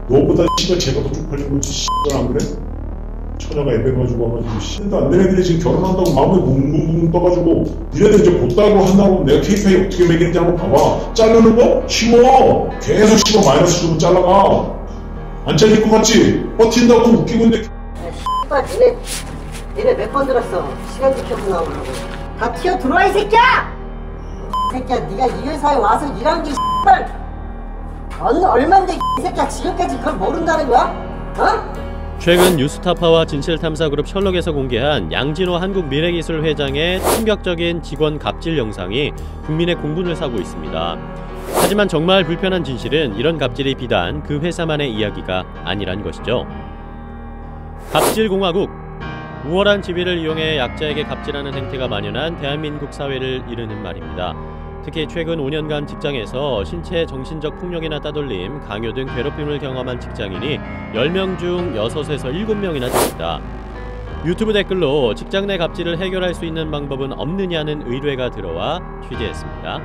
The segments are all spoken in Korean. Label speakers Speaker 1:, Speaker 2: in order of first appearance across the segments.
Speaker 1: 너보다 씨발 제가 더 쪽팔린 거지 씨발 안 그래? 처녀가 애매가지고 와가지고 씨도 안 되는 애들이 지금 결혼한다고 마음에 뭉뭉뭉 떠가지고 니네들 이제 곧 따고 한다고 내가 KPI 어떻게 매기는지 한번 봐봐. 자르는 거? 쉬워. 계속 씹어 마이너스 주고 잘라가. 안 잘릴 것 같지? 버틴다고 웃기고 있는데
Speaker 2: 씨발 니네 몇 번 들었어. 시간 지켜서 나오라고. 다 튀어 들어와 이 새끼야! 새끼야 네가 이 회사에 와서 일한 게 씨발 얼만데 이 새끼야 지금까지 그걸 모른다는 거야? 어?
Speaker 3: 최근 뉴스타파와 진실탐사그룹 셜록에서 공개한 양진호 한국미래기술 회장의 충격적인 직원 갑질 영상이 국민의 공분을 사고 있습니다. 하지만 정말 불편한 진실은 이런 갑질이 비단 그 회사만의 이야기가 아니란 것이죠. 갑질공화국! 우월한 지위를 이용해 약자에게 갑질하는 행태가 만연한 대한민국 사회를 이르는 말입니다. 특히 최근 5년간 직장에서 신체 정신적 폭력이나 따돌림, 강요 등 괴롭힘을 경험한 직장인이 10명 중 6에서 7명이나 됩니다. 유튜브 댓글로 직장 내 갑질을 해결할 수 있는 방법은 없느냐는 의뢰가 들어와 취재했습니다.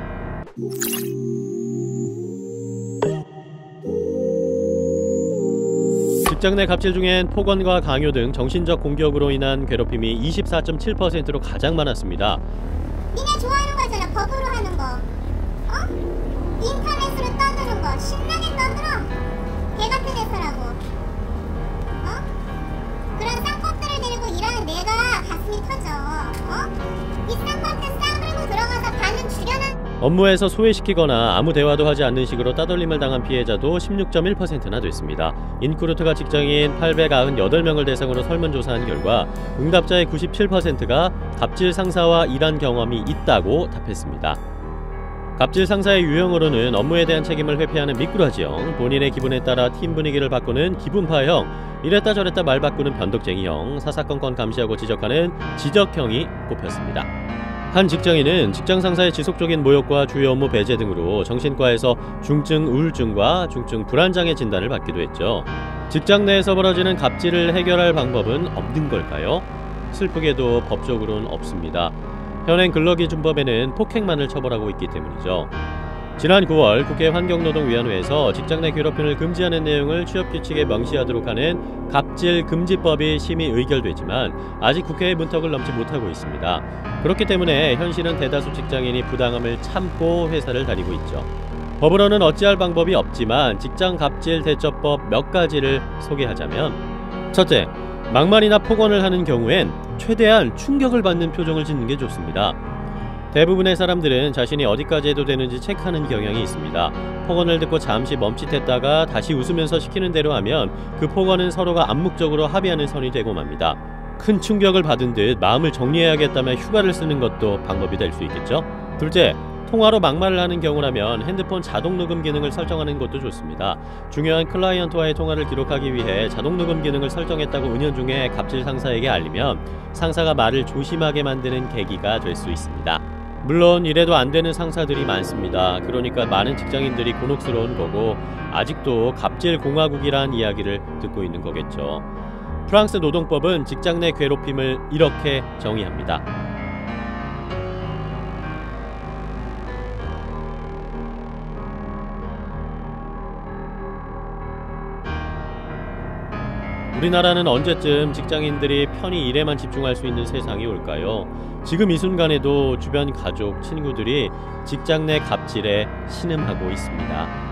Speaker 3: 직장 내 갑질 중엔 폭언과 강요 등 정신적 공격으로 인한 괴롭힘이 24.7%로 가장 많았습니다.
Speaker 4: 니네 좋아하는 거잖아. 법으로 하는 거. 어? 인터넷으로 떠드는 거. 신나게 떠들어. 개 같은 회사라고. 어? 그런 쌍꺼풀을 데리고 일하는 내가 가슴이 터져. 어? 이 쌍꺼풀 싸움으로 들어가서 반은 죽여놔.
Speaker 3: 업무에서 소외시키거나 아무 대화도 하지 않는 식으로 따돌림을 당한 피해자도 16.1%나 됐습니다. 인크루트가 직장인 898명을 대상으로 설문조사한 결과 응답자의 97%가 갑질 상사와 일한 경험이 있다고 답했습니다. 갑질 상사의 유형으로는 업무에 대한 책임을 회피하는 미꾸라지형, 본인의 기분에 따라 팀 분위기를 바꾸는 기분파형, 이랬다 저랬다 말 바꾸는 변덕쟁이형, 사사건건 감시하고 지적하는 지적형이 꼽혔습니다. 한 직장인은 직장 상사의 지속적인 모욕과 주요 업무 배제 등으로 정신과에서 중증 우울증과 중증 불안장애 진단을 받기도 했죠. 직장 내에서 벌어지는 갑질을 해결할 방법은 없는 걸까요? 슬프게도 법적으로는 없습니다. 현행 근로기준법에는 폭행만을 처벌하고 있기 때문이죠. 지난 9월 국회 환경노동위원회에서 직장 내 괴롭힘을 금지하는 내용을 취업규칙에 명시하도록 하는 갑질금지법이 심의 의결되지만 아직 국회의 문턱을 넘지 못하고 있습니다. 그렇기 때문에 현실은 대다수 직장인이 부당함을 참고 회사를 다니고 있죠. 법으로는 어찌할 방법이 없지만 직장 갑질 대처법 몇 가지를 소개하자면, 첫째, 막말이나 폭언을 하는 경우엔 최대한 충격을 받는 표정을 짓는 게 좋습니다. 대부분의 사람들은 자신이 어디까지 해도 되는지 체크하는 경향이 있습니다. 폭언을 듣고 잠시 멈칫했다가 다시 웃으면서 시키는 대로 하면 그 폭언은 서로가 암묵적으로 합의하는 선이 되고 맙니다. 큰 충격을 받은 듯 마음을 정리해야겠다며 휴가를 쓰는 것도 방법이 될 수 있겠죠. 둘째, 통화로 막말을 하는 경우라면 핸드폰 자동 녹음 기능을 설정하는 것도 좋습니다. 중요한 클라이언트와의 통화를 기록하기 위해 자동 녹음 기능을 설정했다고 은연중에 갑질 상사에게 알리면 상사가 말을 조심하게 만드는 계기가 될 수 있습니다. 물론 이래도 안 되는 상사들이 많습니다. 그러니까 많은 직장인들이 곤혹스러운 거고 아직도 갑질 공화국이란 이야기를 듣고 있는 거겠죠. 프랑스 노동법은 직장 내 괴롭힘을 이렇게 정의합니다. 우리나라는 언제쯤 직장인들이 편히 일에만 집중할 수 있는 세상이 올까요? 지금 이 순간에도 주변 가족, 친구들이 직장 내 갑질에 신음하고 있습니다.